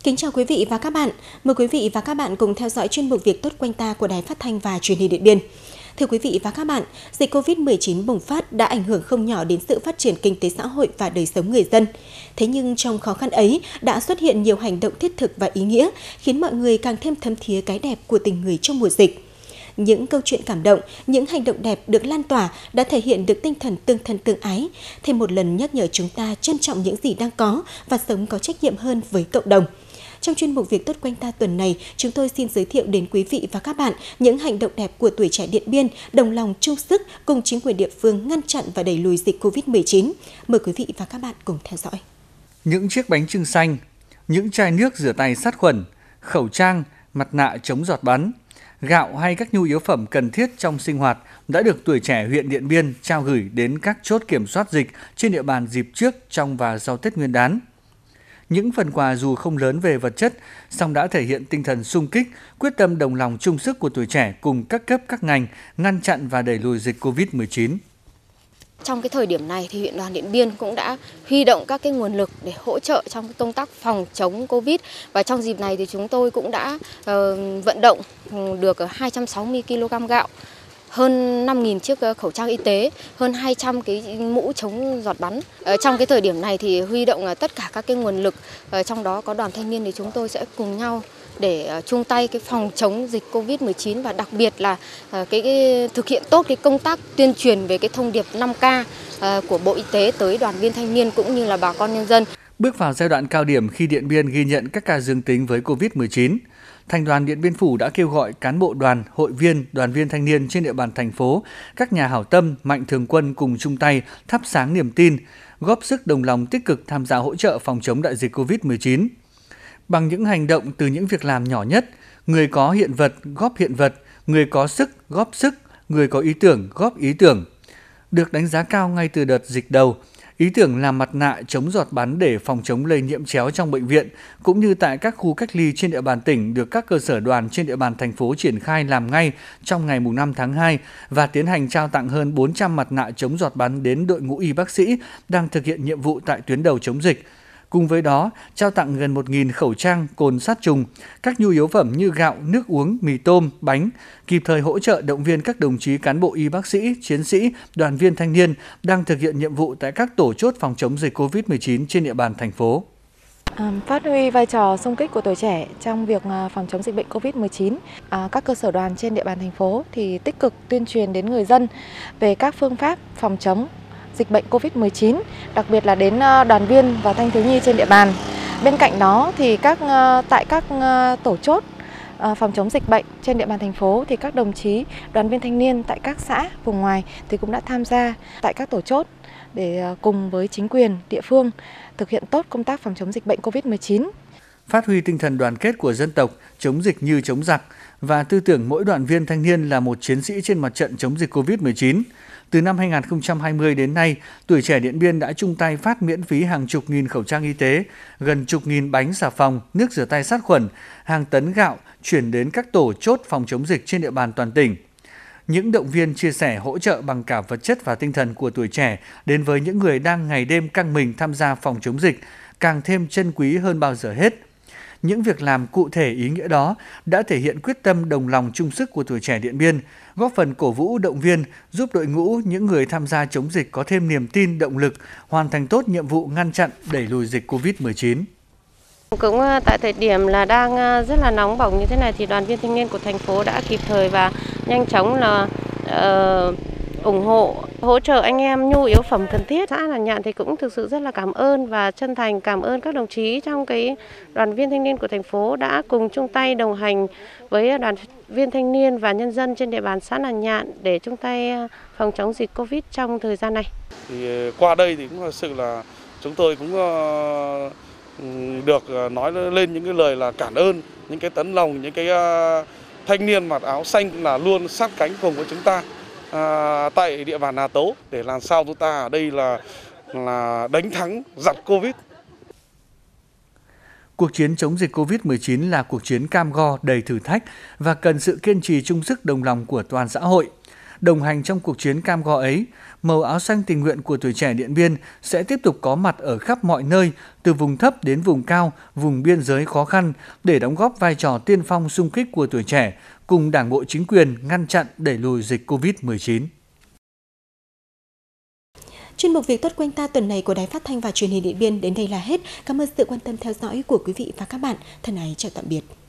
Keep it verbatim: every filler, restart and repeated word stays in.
Kính chào quý vị và các bạn. Mời quý vị và các bạn cùng theo dõi chuyên mục Việc tốt quanh ta của Đài Phát thanh và Truyền hình Điện Biên. Thưa quý vị và các bạn, dịch Covid mười chín bùng phát đã ảnh hưởng không nhỏ đến sự phát triển kinh tế xã hội và đời sống người dân. Thế nhưng trong khó khăn ấy đã xuất hiện nhiều hành động thiết thực và ý nghĩa, khiến mọi người càng thêm thấm thía cái đẹp của tình người trong mùa dịch. Những câu chuyện cảm động, những hành động đẹp được lan tỏa đã thể hiện được tinh thần tương thân tương ái, thêm một lần nhắc nhở chúng ta trân trọng những gì đang có và sống có trách nhiệm hơn với cộng đồng. Trong chuyên mục Việc tốt quanh ta tuần này, chúng tôi xin giới thiệu đến quý vị và các bạn những hành động đẹp của tuổi trẻ Điện Biên đồng lòng chung sức cùng chính quyền địa phương ngăn chặn và đẩy lùi dịch Covid mười chín. Mời quý vị và các bạn cùng theo dõi. Những chiếc bánh chưng xanh, những chai nước rửa tay sát khuẩn, khẩu trang, mặt nạ chống giọt bắn, gạo hay các nhu yếu phẩm cần thiết trong sinh hoạt đã được tuổi trẻ huyện Điện Biên trao gửi đến các chốt kiểm soát dịch trên địa bàn dịp trước, trong và sau Tết Nguyên đán. Những phần quà dù không lớn về vật chất, song đã thể hiện tinh thần sung kích, quyết tâm đồng lòng chung sức của tuổi trẻ cùng các cấp các ngành ngăn chặn và đẩy lùi dịch Covid mười chín. Trong cái thời điểm này thì huyện đoàn Điện Biên cũng đã huy động các cái nguồn lực để hỗ trợ trong cái công tác phòng chống Covid, và trong dịp này thì chúng tôi cũng đã uh, vận động được hai trăm sáu mươi ki lô gam gạo, hơn năm nghìn chiếc khẩu trang y tế, hơn hai trăm cái mũ chống giọt bắn. Ở trong cái thời điểm này thì huy động tất cả các cái nguồn lực, trong đó có đoàn thanh niên thì chúng tôi sẽ cùng nhau để chung tay cái phòng chống dịch Covid mười chín, và đặc biệt là cái, cái thực hiện tốt cái công tác tuyên truyền về cái thông điệp năm K của Bộ Y tế tới đoàn viên thanh niên cũng như là bà con nhân dân. Bước vào giai đoạn cao điểm khi Điện Biên ghi nhận các ca dương tính với Covid mười chín, Thành đoàn Điện Biên Phủ đã kêu gọi cán bộ đoàn, hội viên, đoàn viên thanh niên trên địa bàn thành phố, các nhà hảo tâm, mạnh thường quân cùng chung tay thắp sáng niềm tin, góp sức đồng lòng tích cực tham gia hỗ trợ phòng chống đại dịch Covid mười chín. Bằng những hành động từ những việc làm nhỏ nhất, người có hiện vật góp hiện vật, người có sức góp sức, người có ý tưởng góp ý tưởng. Được đánh giá cao ngay từ đợt dịch đầu, ý tưởng làm mặt nạ chống giọt bắn để phòng chống lây nhiễm chéo trong bệnh viện cũng như tại các khu cách ly trên địa bàn tỉnh được các cơ sở đoàn trên địa bàn thành phố triển khai làm ngay trong ngày năm tháng hai và tiến hành trao tặng hơn bốn trăm mặt nạ chống giọt bắn đến đội ngũ y bác sĩ đang thực hiện nhiệm vụ tại tuyến đầu chống dịch. Cùng với đó, trao tặng gần một nghìn khẩu trang, cồn sát trùng, các nhu yếu phẩm như gạo, nước uống, mì tôm, bánh, kịp thời hỗ trợ động viên các đồng chí cán bộ y bác sĩ, chiến sĩ, đoàn viên thanh niên đang thực hiện nhiệm vụ tại các tổ chốt phòng chống dịch Covid mười chín trên địa bàn thành phố. Phát huy vai trò xung kích của tuổi trẻ trong việc phòng chống dịch bệnh Covid mười chín, các cơ sở đoàn trên địa bàn thành phố thì tích cực tuyên truyền đến người dân về các phương pháp phòng chống dịch bệnh Covid mười chín, đặc biệt là đến đoàn viên và thanh thiếu nhi trên địa bàn. Bên cạnh đó thì các tại các tổ chốt phòng chống dịch bệnh trên địa bàn thành phố thì các đồng chí đoàn viên thanh niên tại các xã vùng ngoài thì cũng đã tham gia tại các tổ chốt để cùng với chính quyền địa phương thực hiện tốt công tác phòng chống dịch bệnh Covid mười chín. Phát huy tinh thần đoàn kết của dân tộc, chống dịch như chống giặc và tư tưởng mỗi đoàn viên thanh niên là một chiến sĩ trên mặt trận chống dịch Covid mười chín. Từ năm hai nghìn không trăm hai mươi đến nay, tuổi trẻ Điện Biên đã chung tay phát miễn phí hàng chục nghìn khẩu trang y tế, gần chục nghìn bánh xà phòng, nước rửa tay sát khuẩn, hàng tấn gạo chuyển đến các tổ chốt phòng chống dịch trên địa bàn toàn tỉnh. Những động viên chia sẻ hỗ trợ bằng cả vật chất và tinh thần của tuổi trẻ đến với những người đang ngày đêm căng mình tham gia phòng chống dịch càng thêm trân quý hơn bao giờ hết. Những việc làm cụ thể ý nghĩa đó đã thể hiện quyết tâm đồng lòng chung sức của tuổi trẻ Điện Biên, góp phần cổ vũ động viên, giúp đội ngũ những người tham gia chống dịch có thêm niềm tin, động lực, hoàn thành tốt nhiệm vụ ngăn chặn, đẩy lùi dịch Covid mười chín. Cũng tại thời điểm là đang rất là nóng bỏng như thế này thì đoàn viên thanh niên của thành phố đã kịp thời và nhanh chóng là uh, ủng hộ, hỗ trợ anh em nhu yếu phẩm cần thiết. Xã Làn Nhạn thì cũng thực sự rất là cảm ơn và chân thành cảm ơn các đồng chí trong cái đoàn viên thanh niên của thành phố đã cùng chung tay đồng hành với đoàn viên thanh niên và nhân dân trên địa bàn xã Làn Nhạn để chung tay phòng chống dịch Covid trong thời gian này. Thì qua đây thì cũng thật sự là chúng tôi cũng được nói lên những cái lời là cảm ơn, những cái tấm lòng, những cái thanh niên mặc áo xanh là luôn sát cánh cùng với chúng ta à, tại địa bàn Hà Tấu để làm sao chúng ta ở đây là là đánh thắng giặc Covid. Cuộc chiến chống dịch Covid mười chín là cuộc chiến cam go đầy thử thách và cần sự kiên trì chung sức đồng lòng của toàn xã hội. Đồng hành trong cuộc chiến cam go ấy, màu áo xanh tình nguyện của tuổi trẻ Điện Biên sẽ tiếp tục có mặt ở khắp mọi nơi, từ vùng thấp đến vùng cao, vùng biên giới khó khăn để đóng góp vai trò tiên phong xung kích của tuổi trẻ, cùng Đảng bộ chính quyền ngăn chặn đẩy lùi dịch Covid mười chín. Chuyên mục Việc tốt quanh ta tuần này của Đài Phát thanh và Truyền hình Điện Biên đến đây là hết. Cảm ơn sự quan tâm theo dõi của quý vị và các bạn. Thân ái chào tạm biệt.